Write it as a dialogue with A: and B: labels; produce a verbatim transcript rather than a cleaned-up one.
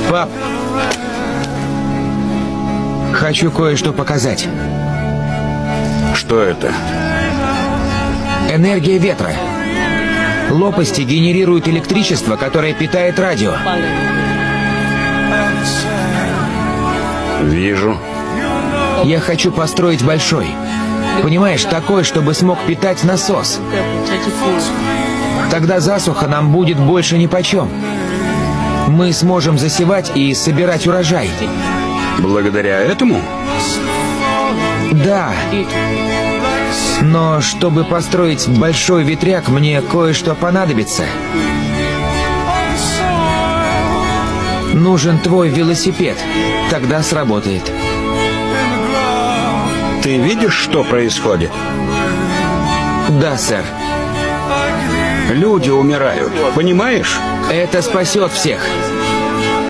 A: Пап, хочу кое-что показать.
B: Что это?
A: Энергия ветра. Лопасти генерируют электричество, которое питает радио.
B: Вижу.
A: Я хочу построить большой. Понимаешь, такой, чтобы смог питать насос. Тогда засуха нам будет больше нипочем. Мы сможем засевать и собирать урожай.
B: Благодаря этому?
A: Да. Но чтобы построить большой ветряк, мне кое-что понадобится. Нужен твой велосипед. Тогда сработает.
B: Ты видишь, что происходит?
A: Да, сэр.
B: Люди умирают, понимаешь?
A: Это спасет всех.